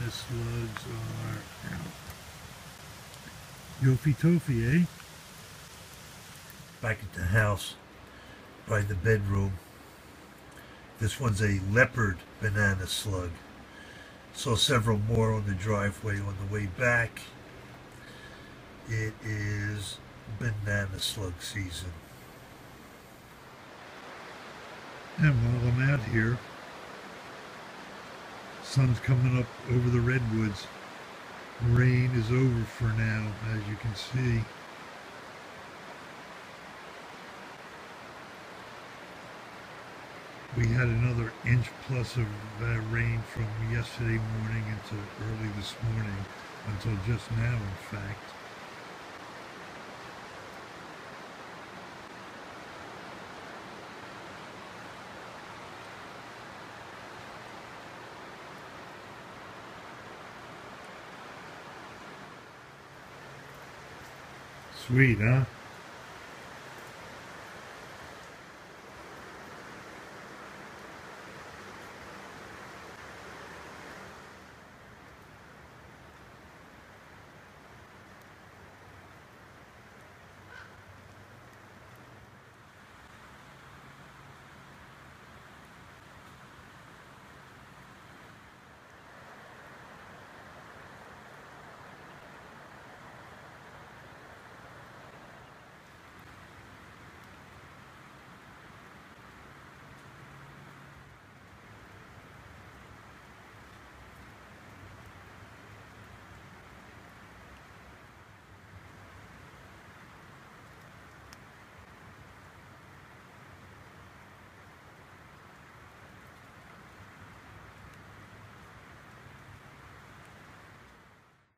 the slugs are out. Yofi Tofi, eh? Back at the house by the bedroom. This one's a leopard banana slug. Saw several more on the driveway on the way back. It is banana slug season. And while I'm out here, sun's coming up over the redwoods. Rain is over for now, as you can see. We had another inch plus of rain from yesterday morning into early this morning, until just now, in fact. Sweet, huh?